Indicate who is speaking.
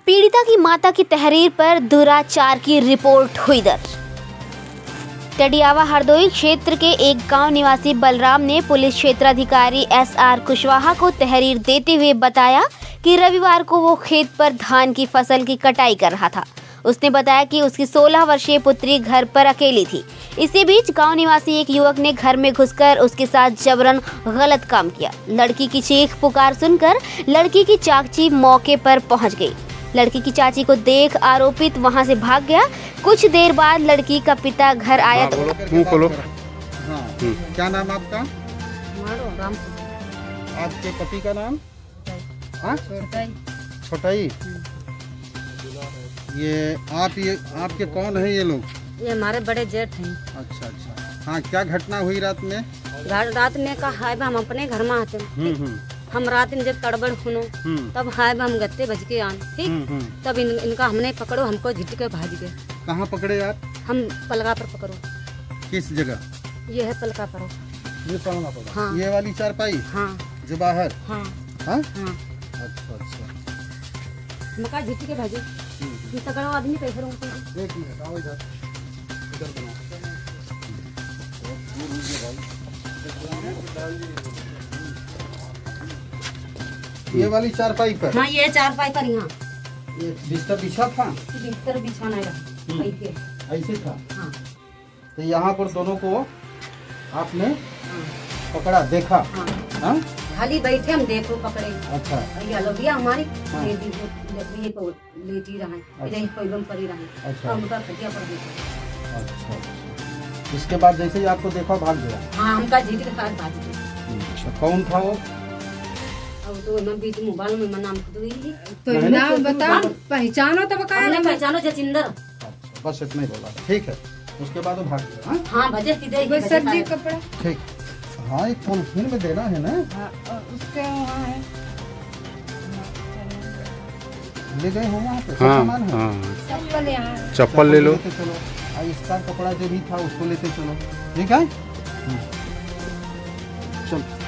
Speaker 1: पीड़िता की माता की तहरीर पर दुराचार की रिपोर्ट हुई दर्ज। टडियावा हरदोई क्षेत्र के एक गांव निवासी बलराम ने पुलिस क्षेत्राधिकारी SR कुशवाहा को तहरीर देते हुए बताया कि रविवार को वो खेत पर धान की फसल की कटाई कर रहा था। उसने बताया कि उसकी 16 वर्षीय पुत्री घर पर अकेली थी। इसी बीच गांव निवासी एक युवक ने घर में घुसकर उसके साथ जबरन गलत काम किया। लड़की की चीख पुकार सुनकर लड़की की चाची मौके पर पहुंच गई। लड़की की चाची को देख आरोपित वहां से भाग गया। कुछ देर बाद लड़की का पिता घर आया।
Speaker 2: बोलो। क्या नाम आपका? आपके पति का नाम? छोटाई। ये आपके कौन है ये लोग?
Speaker 3: ये हमारे बड़े जेठ हैं।
Speaker 2: अच्छा। हाँ, क्या घटना हुई रात में?
Speaker 3: रात में का हाय हम अपने घर में आते हम रात में जब तड़बड़ सुनो तब हाय हम गत्ते बज के आन ठीक तब इनका हमने पकड़ो, हमको झिट के भाज गए।
Speaker 2: कहाँ पकड़े आप? हम
Speaker 3: पलगा पर पकड़ो।
Speaker 2: किस जगह?
Speaker 3: ये है पलगा पर।
Speaker 2: ये पलगा पर?
Speaker 3: हाँ।
Speaker 2: ये वाली चारपाई?
Speaker 3: हाँ। जो
Speaker 2: बाहर?
Speaker 3: हाँ।
Speaker 2: हाँ?
Speaker 3: हाँ।
Speaker 2: अच्छा।
Speaker 3: मका झिट के भाजे तगड़ो आदमी कैसे रहूं?
Speaker 2: एक मिनट आओ इधर बनाओ। ये वाली चारपाई पर?
Speaker 3: हाँ, ये चारपाई पर। यहाँ
Speaker 2: ये बिस्तर बिछा था?
Speaker 3: बिस्तर बिछाना
Speaker 2: ऐसे था।
Speaker 3: हाँ।
Speaker 2: तो यहाँ पर दोनों को आपने पकड़ा, देखा? हाँ।
Speaker 3: खाली बैठे हम देखो पकड़े।
Speaker 2: अच्छा।
Speaker 3: ये लोबिया हमारी लेटी रहे यही पैबम पड़ी रहे।
Speaker 2: अच्छा।
Speaker 3: उनका खटिया पर देखा।
Speaker 2: अच्छा। इसके बाद जैसे ही आपको देखा भाग गया?
Speaker 3: हाँ, हमका झीट के साथ भाग गया।
Speaker 2: अच्छा, कौन था वो?
Speaker 3: अब तो मैं बीच मोबाइल में नाम
Speaker 4: तो नाम बताओ, पहचानो तब का
Speaker 3: हमने पहचानो जचिंदर।
Speaker 2: अच्छा, बस इतना ही बोला। ठीक है, उसके बाद वो भाग गया।
Speaker 3: हाँ, भजे की
Speaker 4: सब्जी कपड़ा।
Speaker 2: ठीक। हाँ, एक पॉलिथीन में देना है ना?
Speaker 4: उसके वहाँ है।
Speaker 2: ले गए हो वहाँ पे?
Speaker 4: चप्पल यहाँ,
Speaker 2: चप्पल ले लो। चलो, इसका कपड़ा जो भी था उसको लेते चलो। ठीक है, चलो।